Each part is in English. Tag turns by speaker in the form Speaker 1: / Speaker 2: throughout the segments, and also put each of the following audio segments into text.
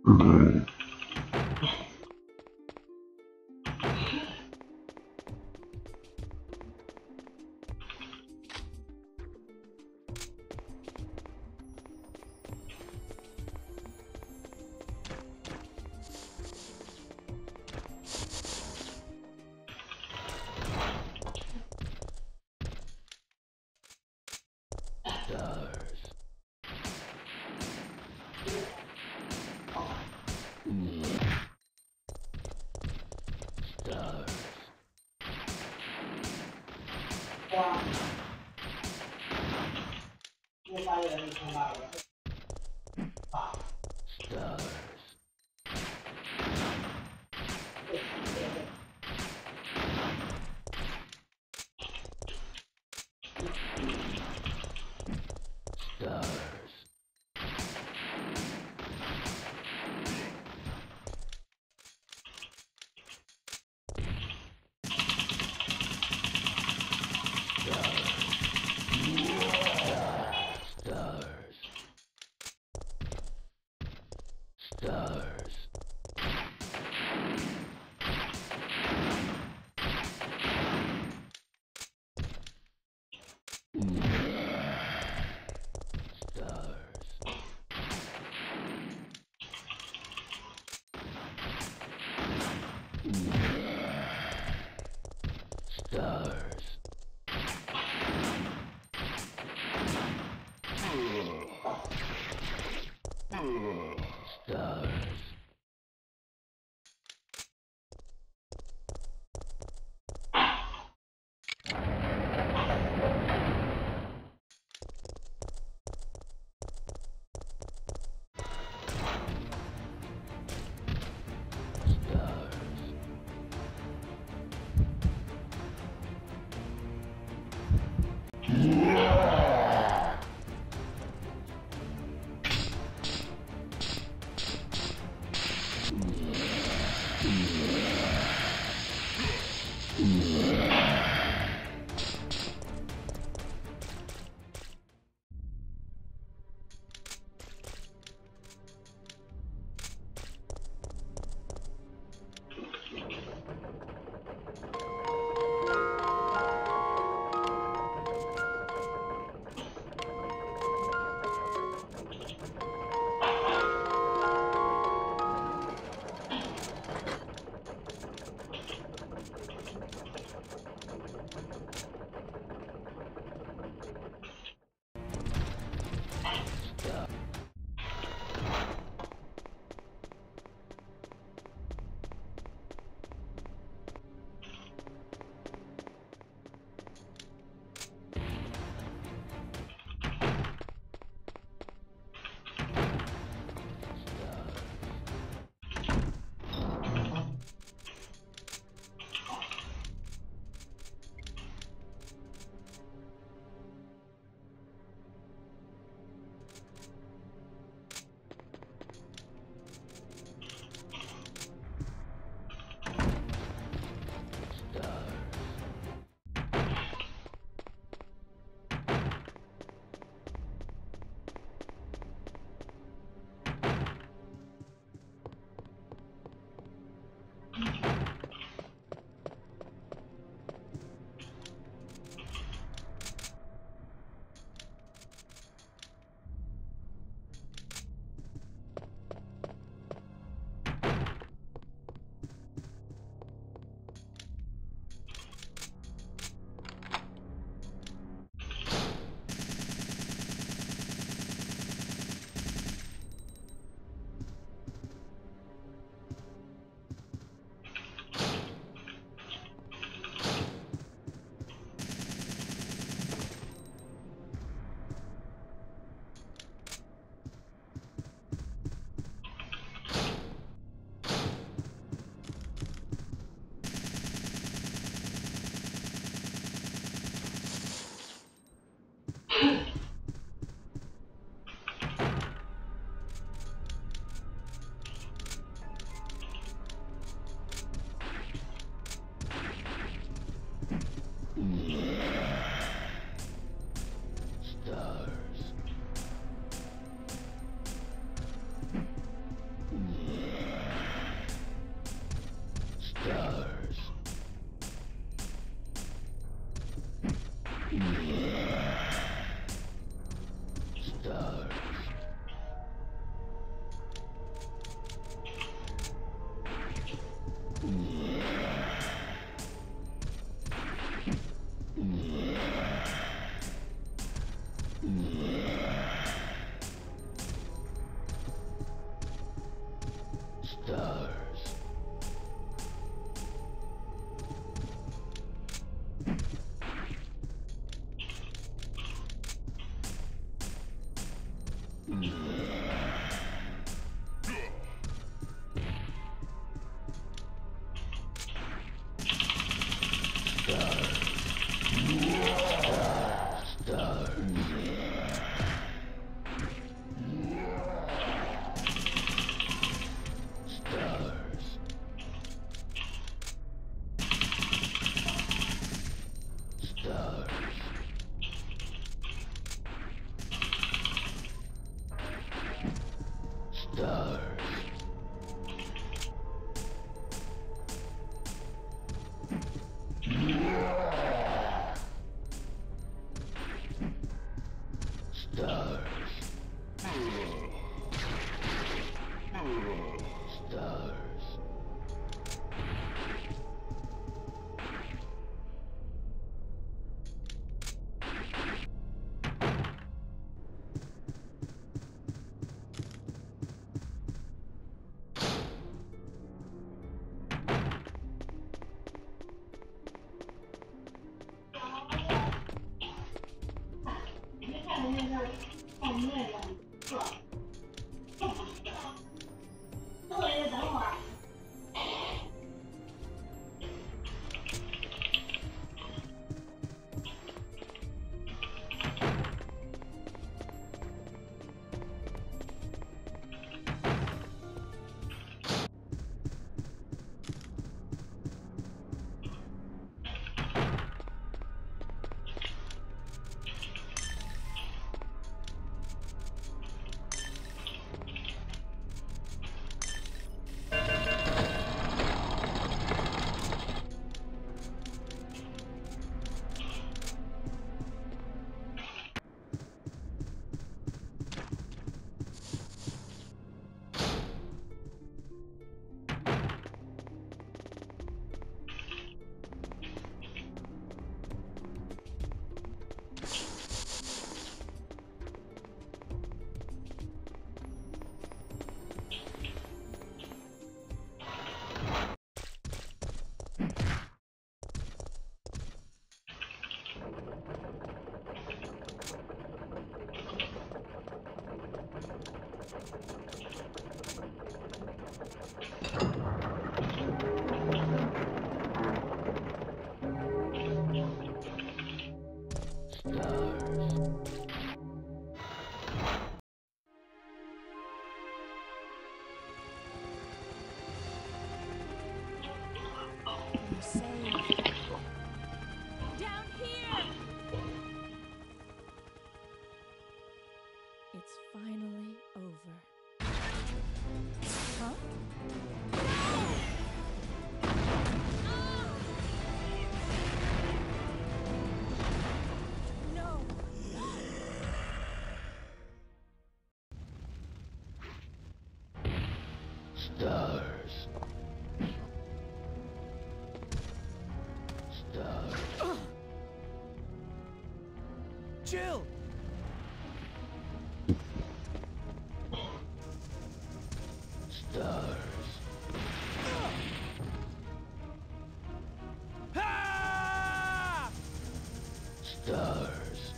Speaker 1: Stars. Chill!
Speaker 2: Stars.
Speaker 1: Ah!
Speaker 2: Stars.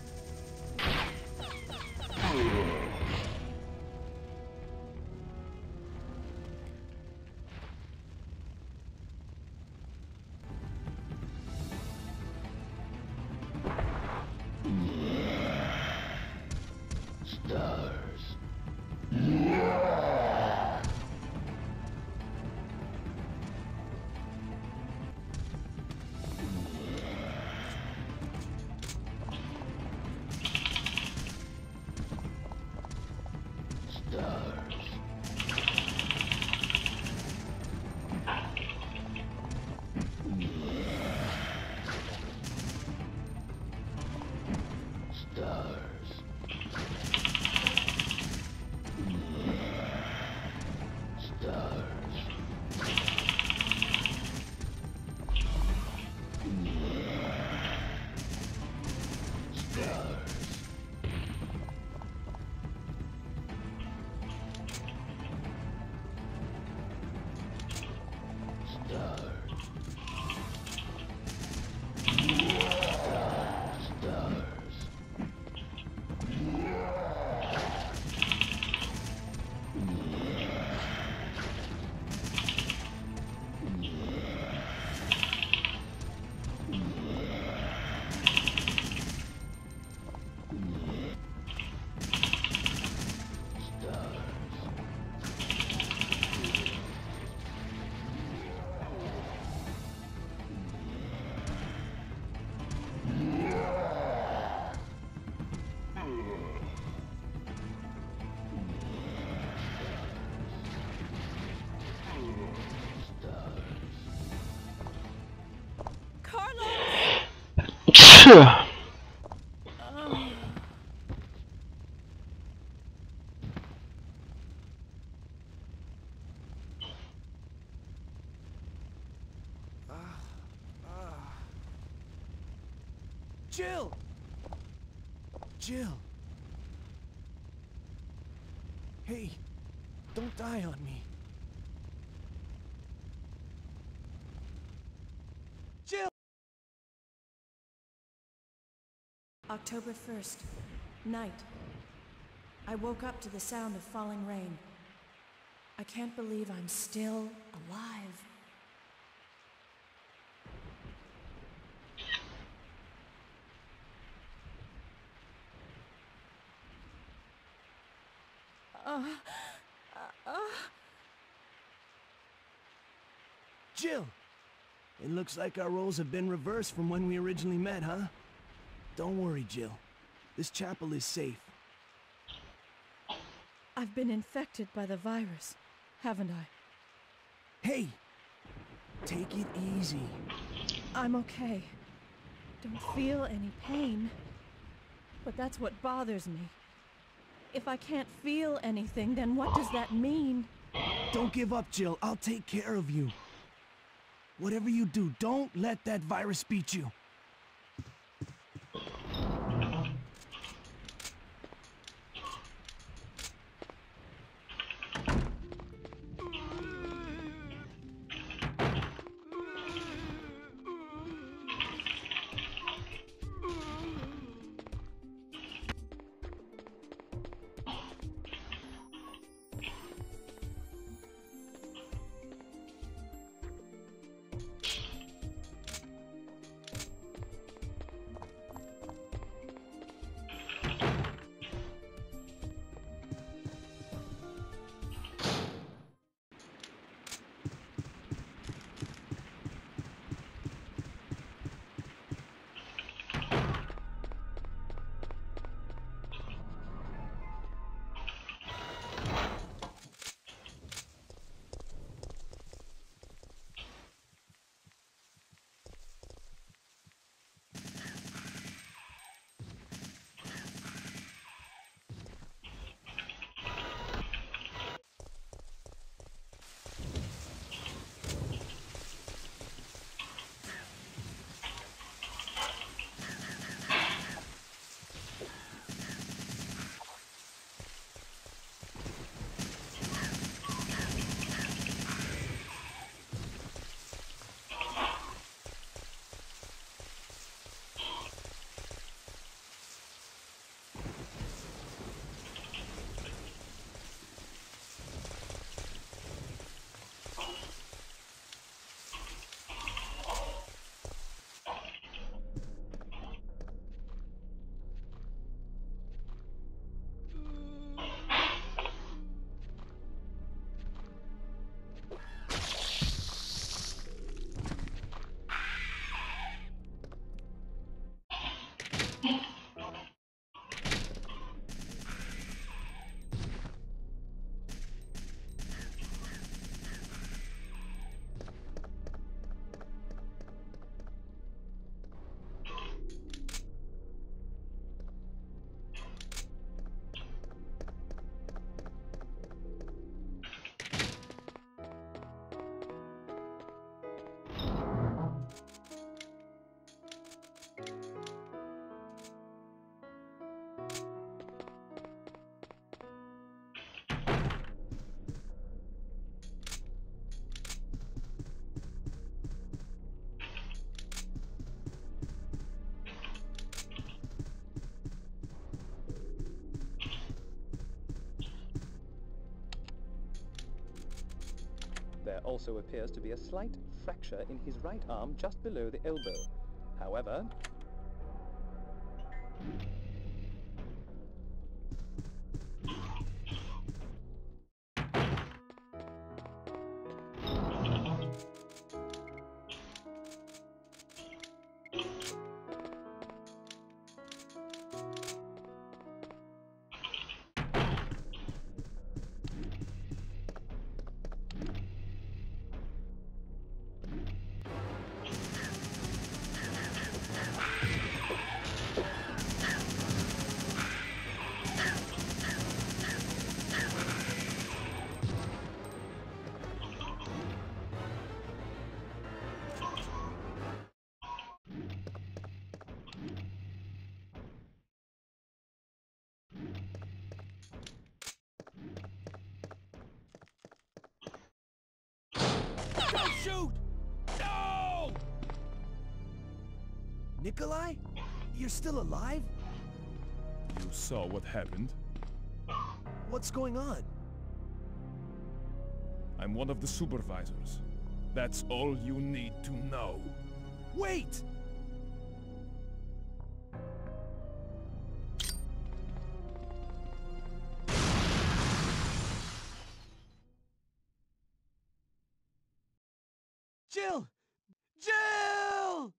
Speaker 2: Stars. Stars.
Speaker 1: Jill! Jill! Hey, don't die on me. Jill!
Speaker 2: October 1st, night. I woke up to the sound of falling rain. I can't believe I'm still alive.
Speaker 1: Jill! It looks like our roles have been reversed from when we originally met, huh? Don't worry, Jill. This chapel is safe.
Speaker 2: I've been infected by the virus, haven't I?
Speaker 1: Hey! Take it easy.
Speaker 2: I'm okay. Don't feel any pain. But that's what bothers me. If I can't feel anything, then what does that mean?
Speaker 1: Don't give up, Jill. I'll take care of you. Whatever you do, don't let that virus beat you.
Speaker 3: There also appears to be a slight fracture in his right arm just below the elbow. However,
Speaker 1: Nikolai? You're still alive?
Speaker 4: You saw what happened.
Speaker 1: What's going on?
Speaker 4: I'm one of the supervisors. That's all you need to know.
Speaker 1: Wait! Jill! Jill!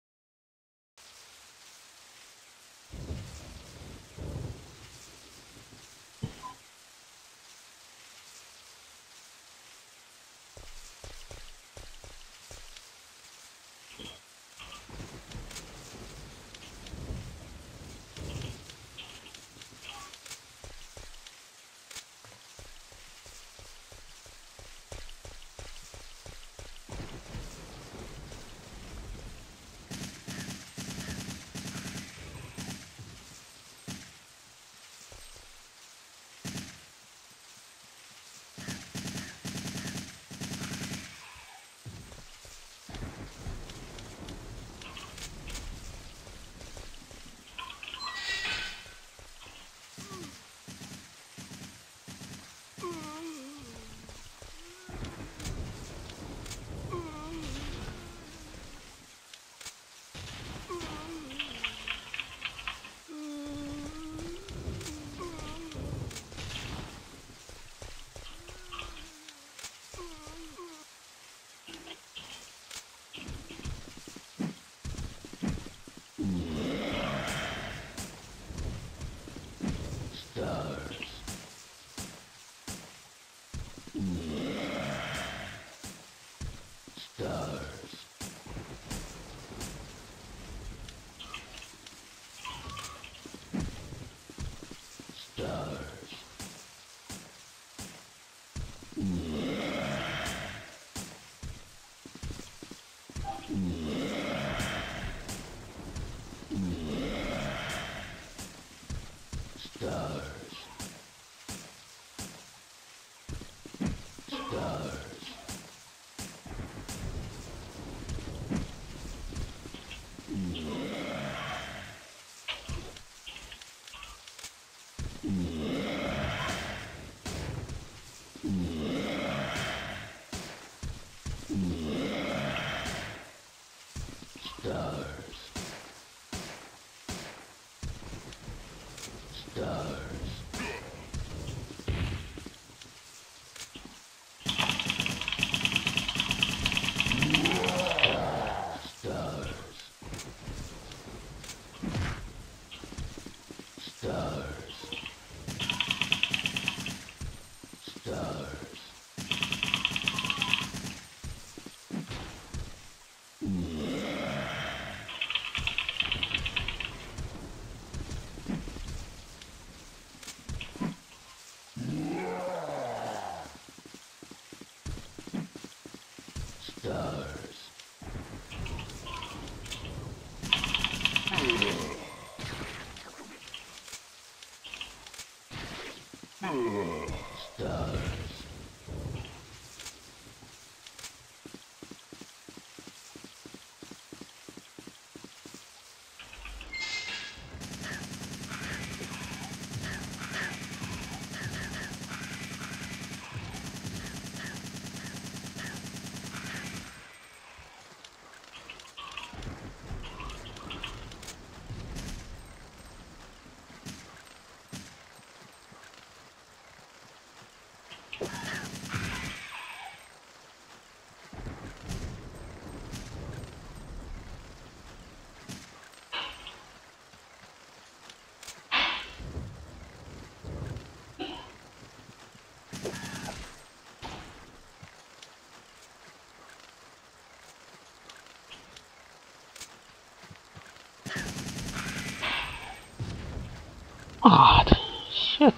Speaker 5: God, shit.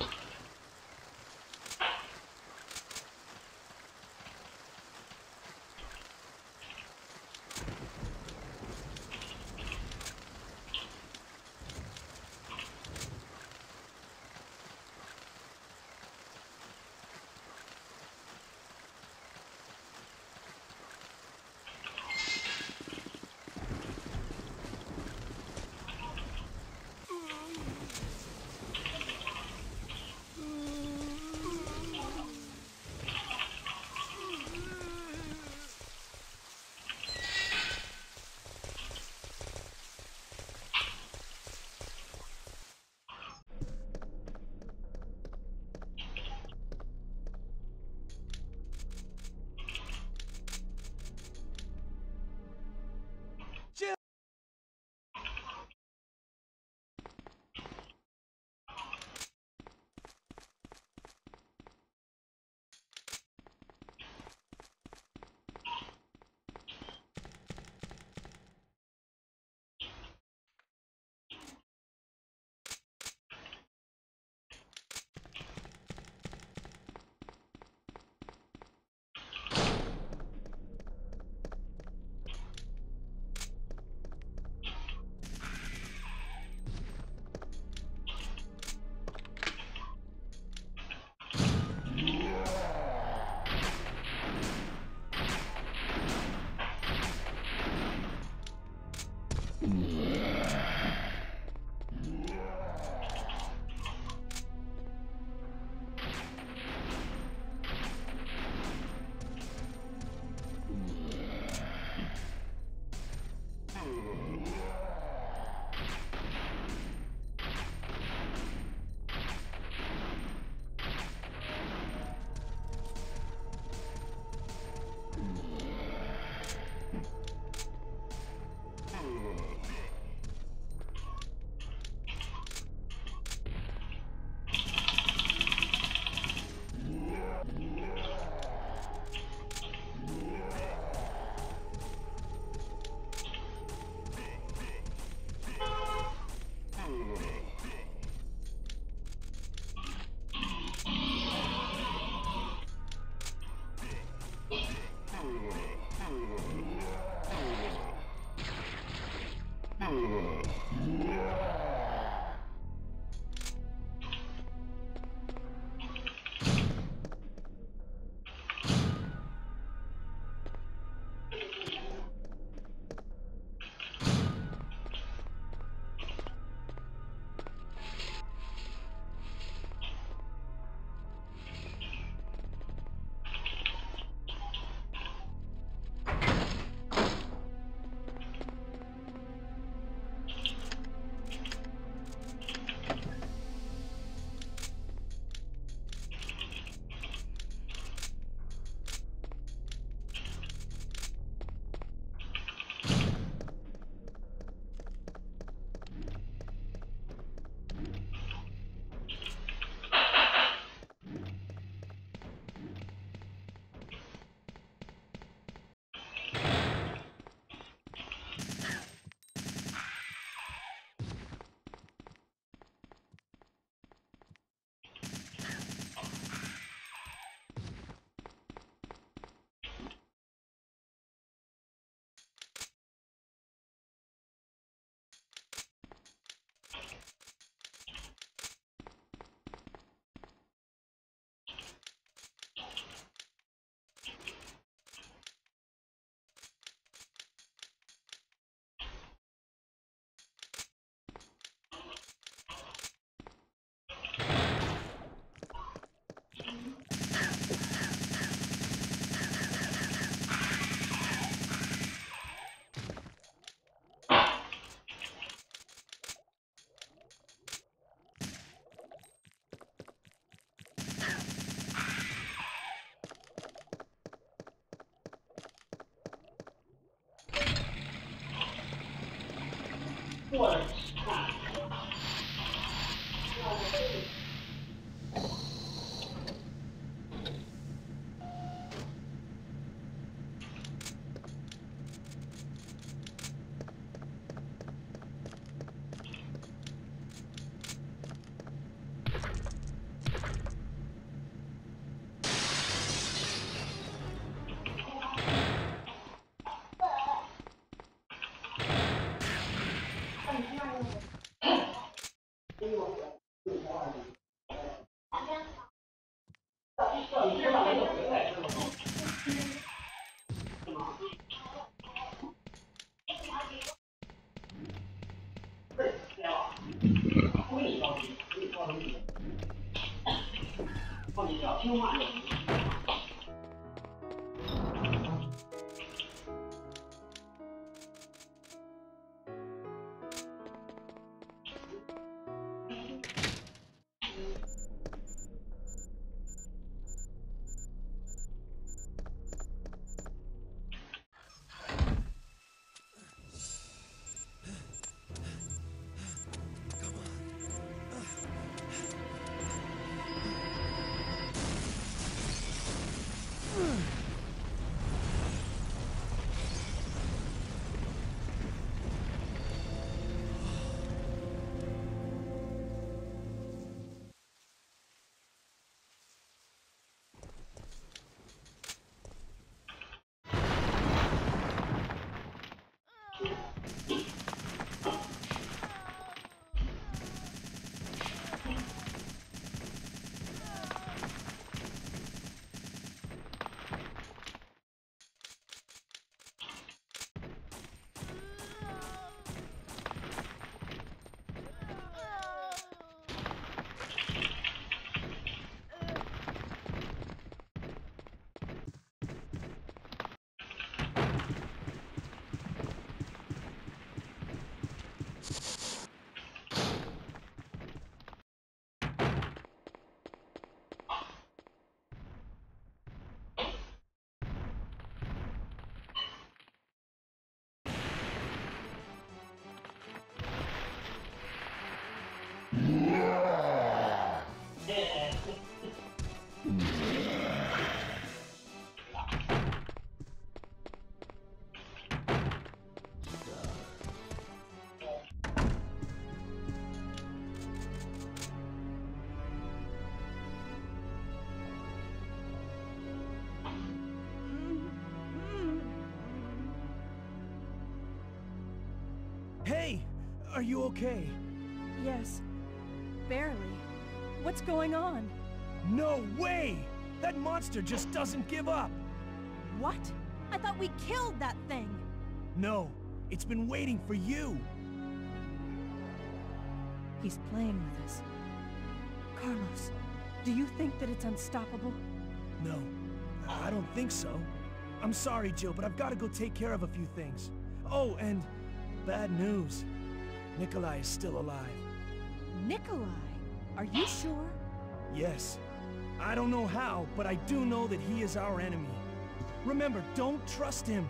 Speaker 1: Hey! Are you okay?
Speaker 2: Yes. Barely. What's going on?
Speaker 1: No way! That monster just doesn't give up!
Speaker 2: What? I thought we killed that thing!
Speaker 1: No, it's been waiting for you!
Speaker 2: He's playing with us. Carlos, do you think that it's unstoppable?
Speaker 1: No, I don't think so. I'm sorry, Jill, but I've got to go take care of a few things. Oh, and bad news. Nikolai is still alive.
Speaker 2: Nikolai? Are you sure?
Speaker 1: Yes. I don't know how, but I do know that he is our enemy. Remember, don't trust him.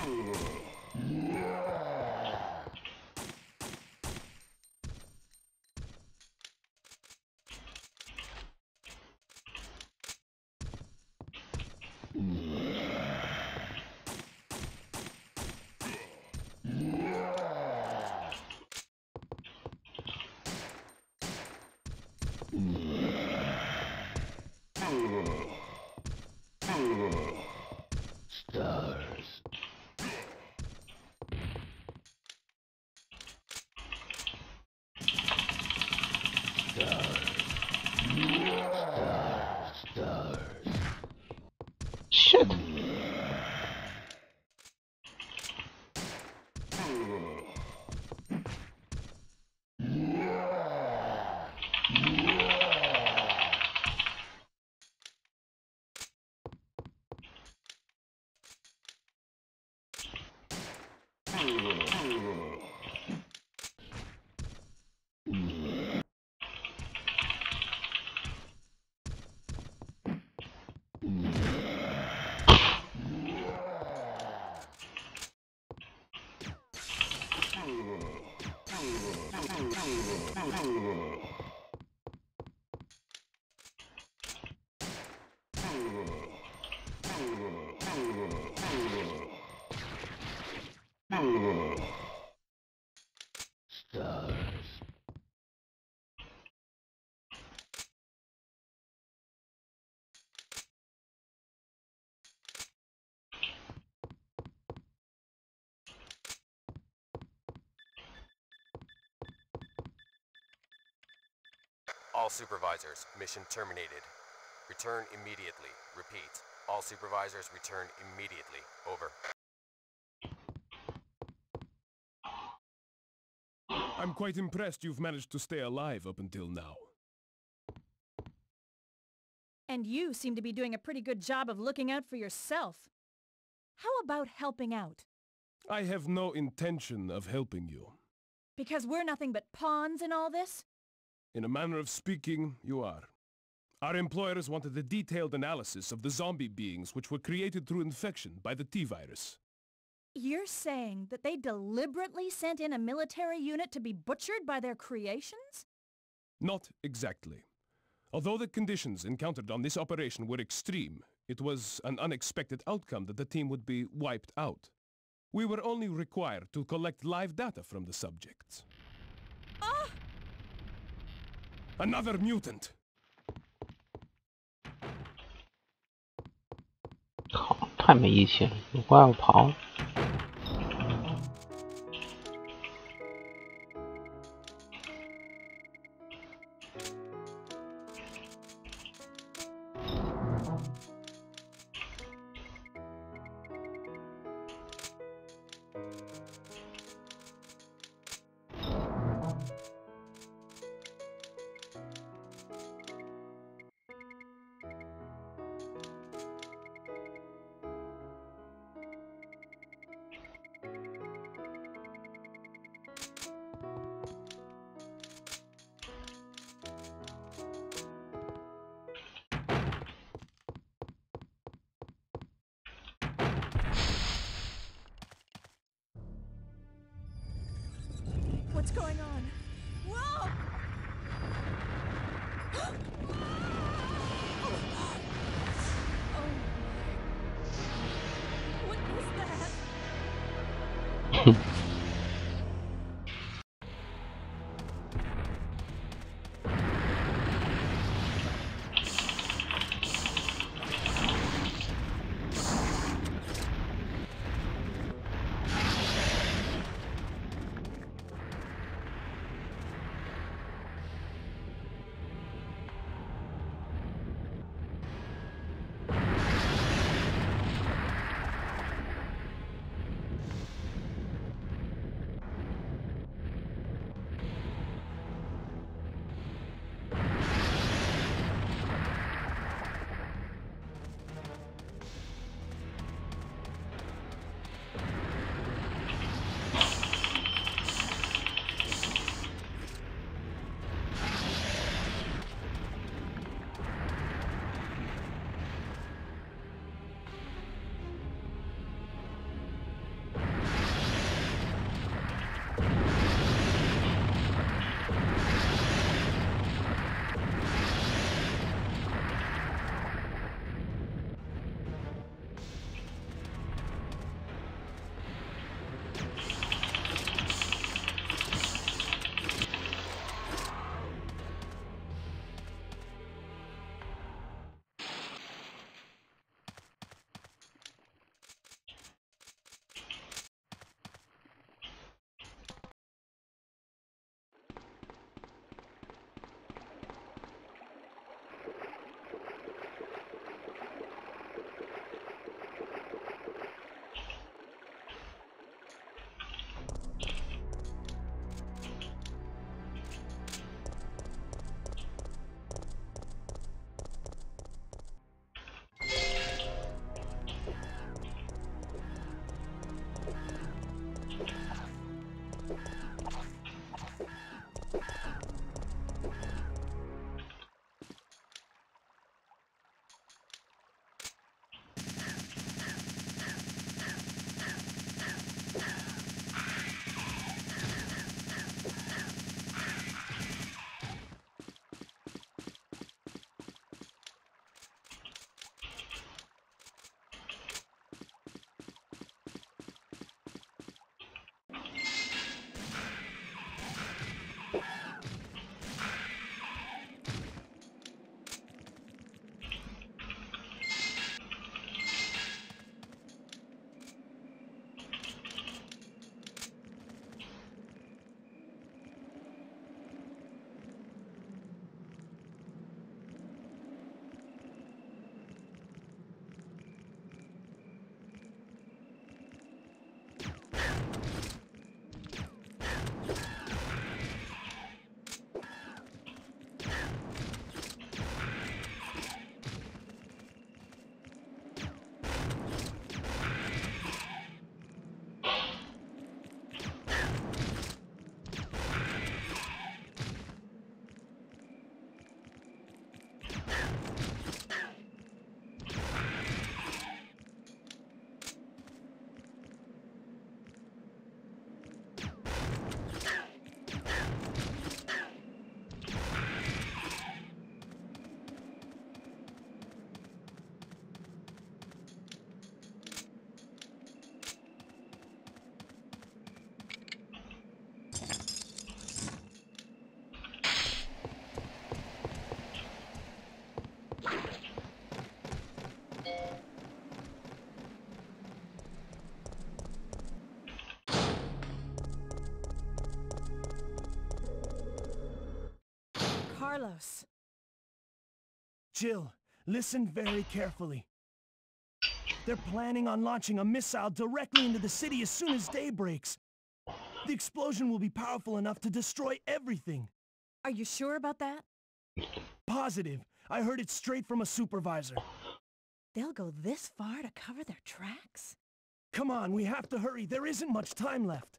Speaker 5: Shit.
Speaker 6: All supervisors, mission terminated. Return immediately. Repeat. All supervisors return immediately. Over.
Speaker 4: I'm quite impressed you've managed to stay alive up until now.
Speaker 2: And you seem to be doing a pretty good job of looking out for yourself. How about helping out?
Speaker 4: I have no intention of helping you.
Speaker 2: Because we're nothing but pawns in all this?
Speaker 4: In a manner of speaking, you are. Our employers wanted a detailed analysis of the zombie beings which were created through infection by the T-virus.
Speaker 2: You're saying that they deliberately sent in a military unit to be butchered by their creations?
Speaker 4: Not exactly. Although the conditions encountered on this operation were extreme, it was an unexpected outcome that the team would be wiped out. We were only required to collect live data from the subjects.
Speaker 2: Ah!
Speaker 4: Another mutant!
Speaker 5: 靠，太没义气了！你怪我跑。
Speaker 2: What's going on? Whoa! Oh my. What is that? Carlos.
Speaker 1: Jill, listen very carefully. They're planning on launching a missile directly into the city as soon as day breaks. The explosion will be powerful enough to destroy everything.
Speaker 2: Are you sure about that?
Speaker 1: Positive. I heard it straight from a supervisor.
Speaker 2: They'll go this far to cover their tracks?
Speaker 1: Come on, we have to hurry. There isn't much time left.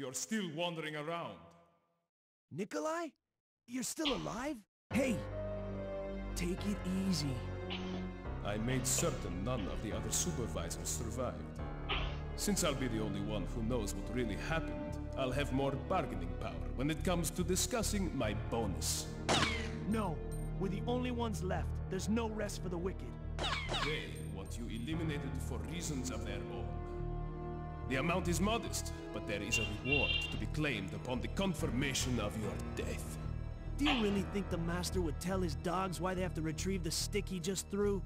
Speaker 4: you're still wandering around.
Speaker 1: Nikolai? You're still alive? Hey! Take it easy.
Speaker 4: I made certain none of the other supervisors survived. Since I'll be the only one who knows what really happened, I'll have more bargaining power when it comes to discussing my bonus.
Speaker 1: No, we're the only ones left. There's no rest for the wicked.
Speaker 4: They want you eliminated for reasons of their own. The amount is modest, but there is a reward to be claimed upon the confirmation of your death.
Speaker 1: Do you really think the master would tell his dogs why they have to retrieve the stick he just threw?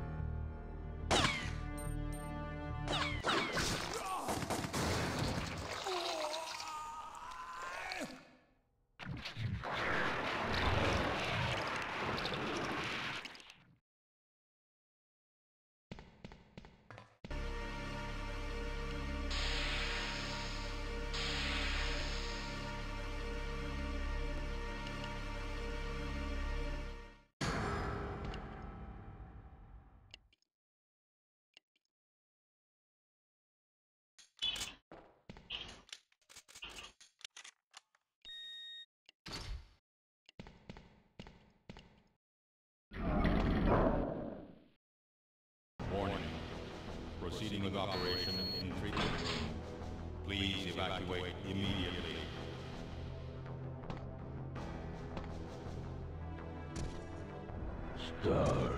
Speaker 7: Proceeding with operation in treatment room. Please evacuate immediately. Stars.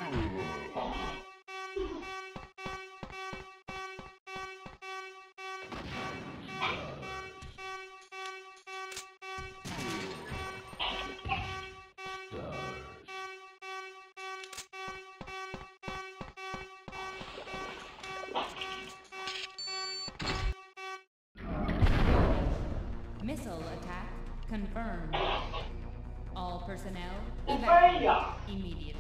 Speaker 8: Missile attack confirmed. All personnel evacuate immediately.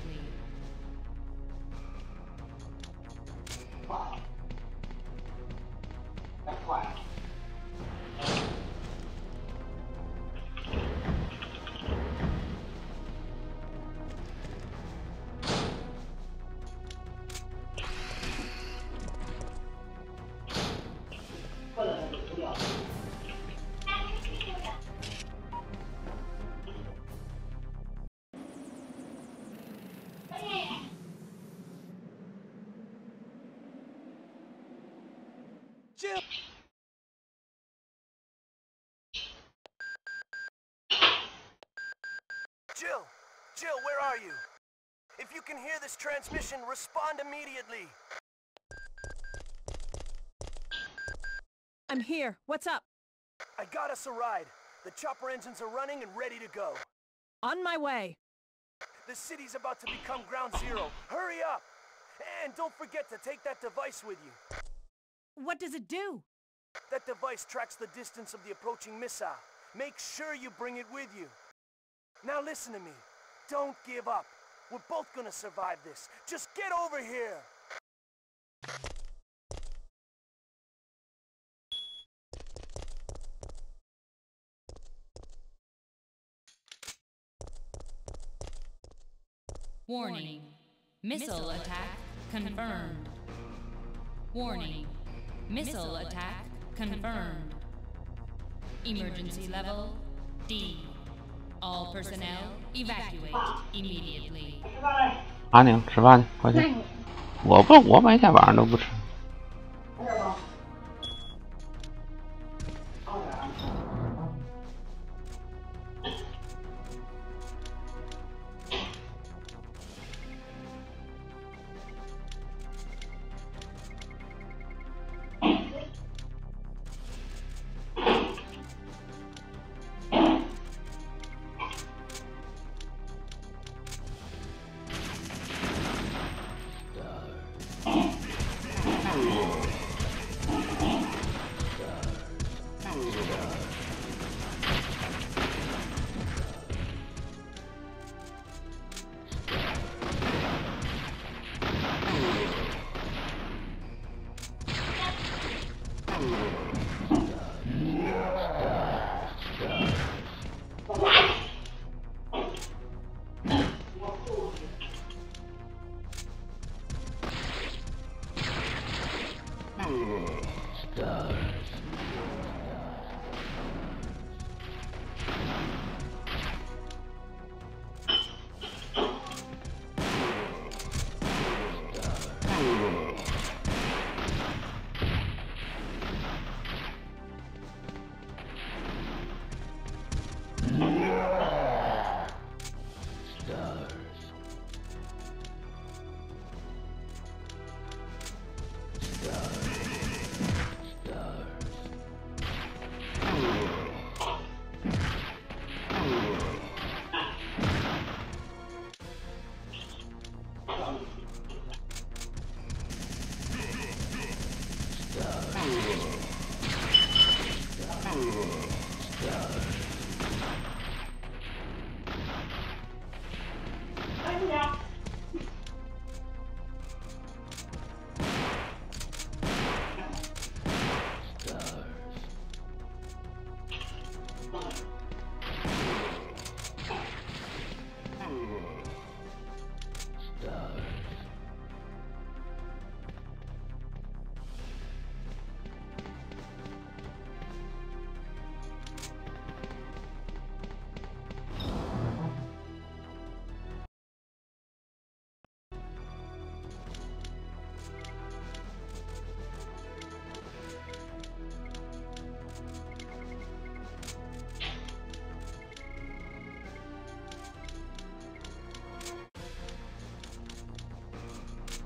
Speaker 1: Jill! Jill, where are you? If you can hear this transmission, respond immediately.
Speaker 2: I'm here. What's up?
Speaker 1: I got us a ride. The chopper engines are running and ready to go.
Speaker 2: On my way.
Speaker 1: The city's about to become ground zero. Hurry up! And don't forget to take that device with you.
Speaker 2: What does it do?
Speaker 1: That device tracks the distance of the approaching missile. Make sure you bring it with you. Now listen to me. Don't give up. We're both gonna survive this. Just get over here!
Speaker 8: Warning. Missile attack confirmed. Warning. Missile attack confirmed. Emergency level D. All personnel evacuate immediately.
Speaker 5: 阿宁吃饭去，快去！我每天晚上都不吃。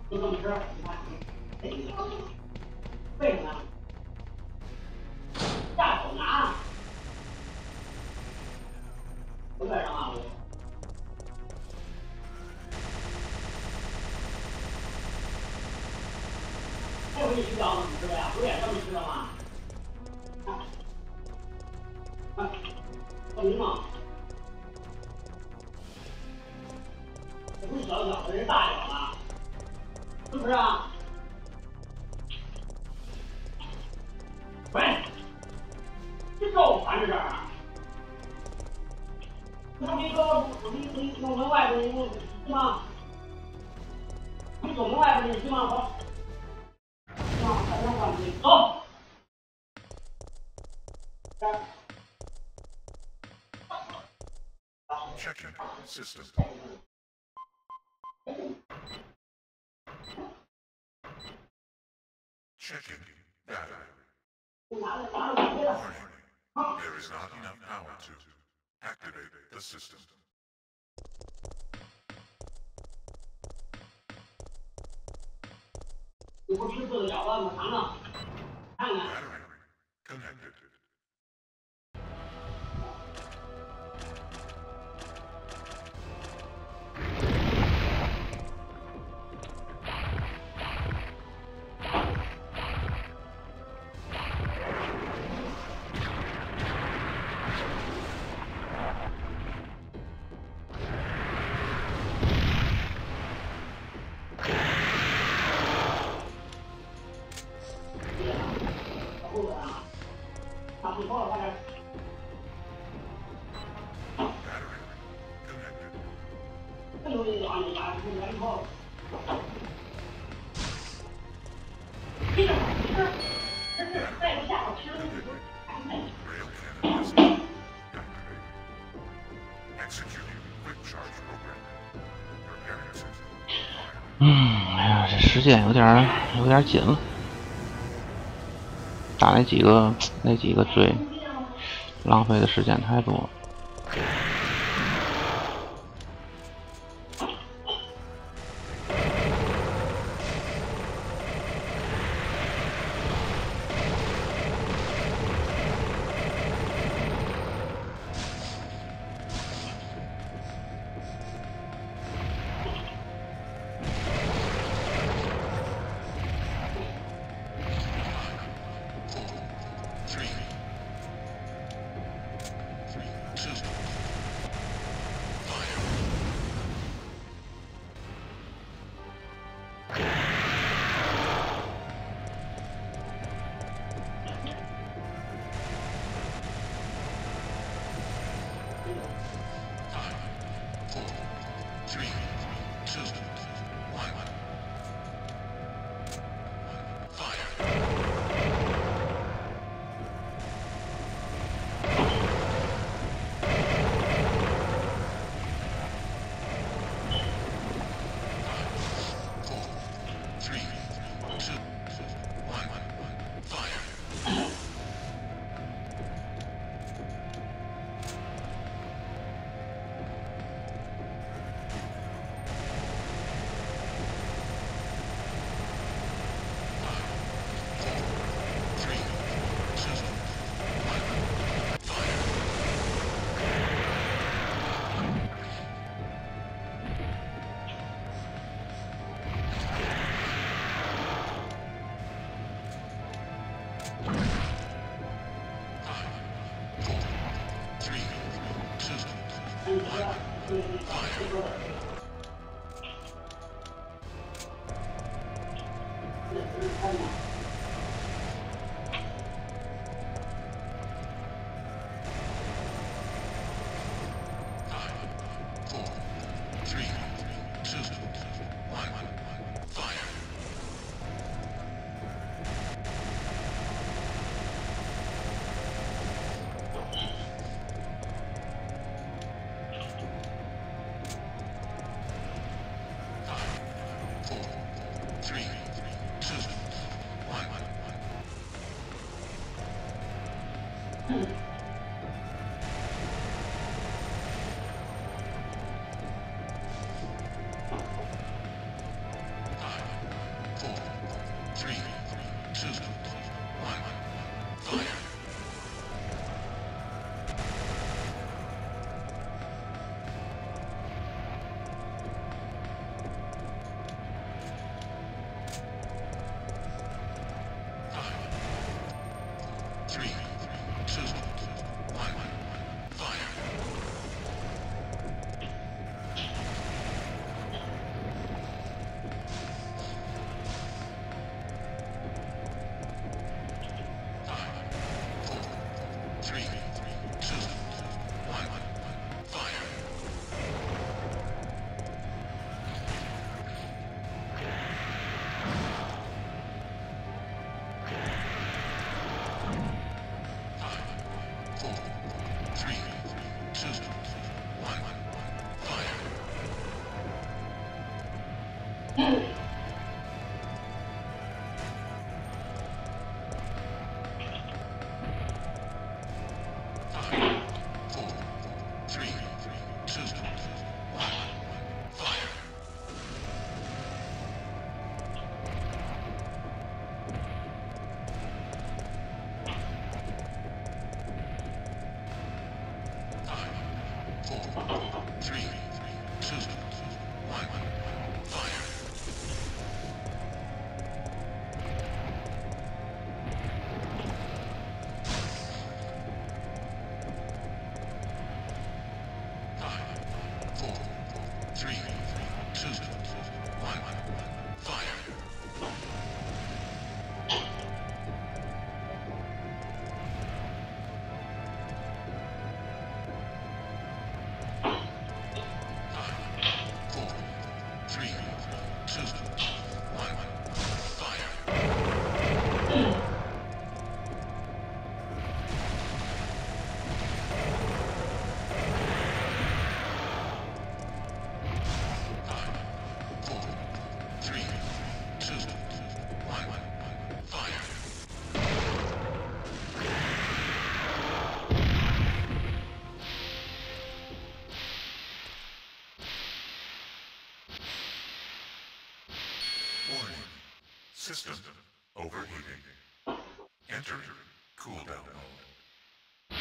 Speaker 9: Checking system. Checking data. Warning. There is not enough power to activate the system. Battery connected. Executing quick charge program. Preparing system.
Speaker 5: 哎呀，这时间有点紧了。打那几个追，浪费的时间太多了。
Speaker 9: 2, 1, fire. 4, 3, 2, 1, fire. 4, 3, 2, 1, fire. Warning. System overheating. Enter cooldown mode.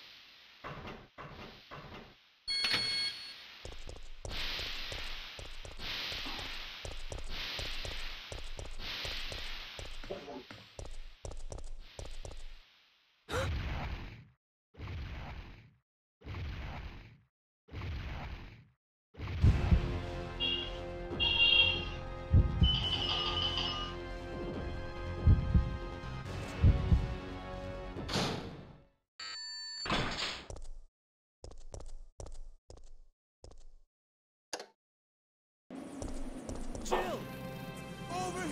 Speaker 1: Jill! Over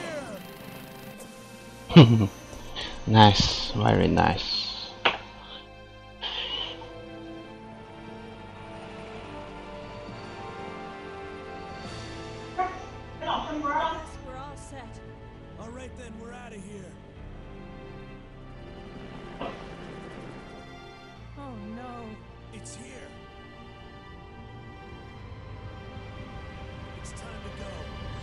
Speaker 1: here!
Speaker 5: Nice, very nice.
Speaker 2: I guess we're all set.
Speaker 1: All right then, we're out of here.
Speaker 2: Oh no.
Speaker 1: It's here. It's time to go.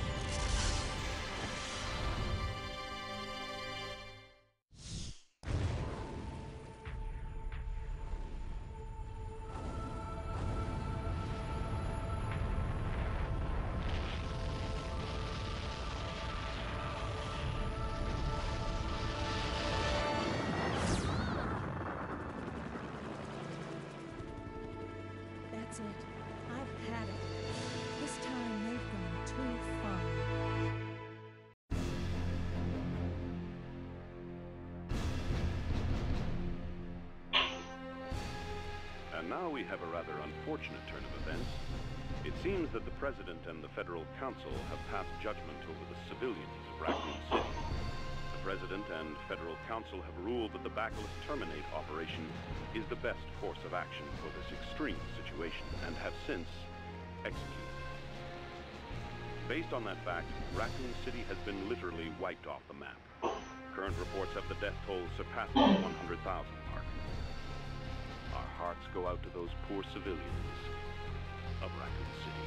Speaker 2: That's it. I've had it. This time they've gone too far.
Speaker 10: And now we have a rather unfortunate turn of events. It seems that the President and the Federal Council have passed judgment over the civilians of Raccoon City. The President and Federal Council have ruled that the Bacillus Terminate operation is the best course of action for this extreme situation, and have since executed. Based on that fact, Raccoon City has been literally wiped off the map. Current reports have the death toll surpassing the 100,000 mark. Our hearts go out to those poor civilians of Raccoon City.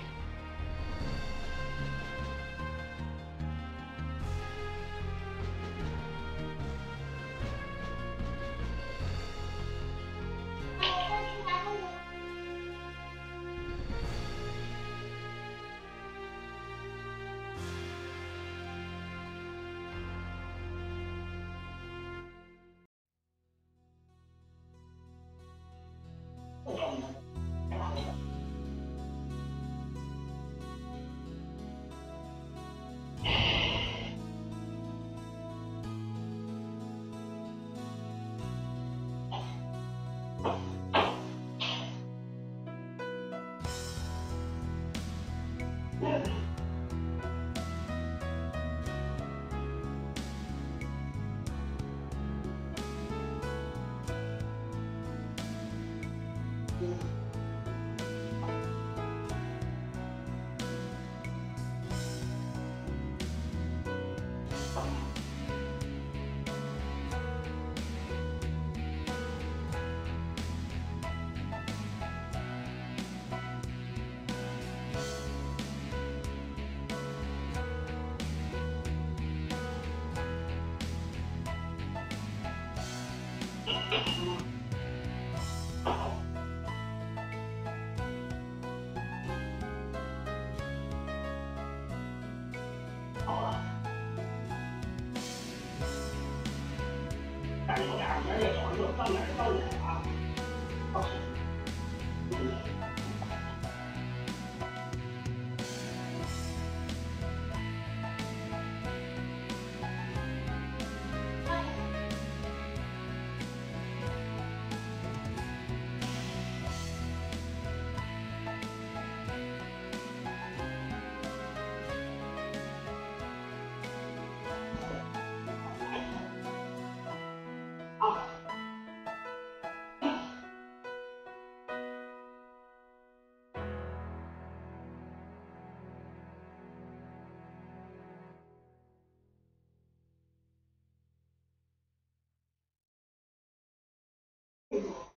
Speaker 11: What?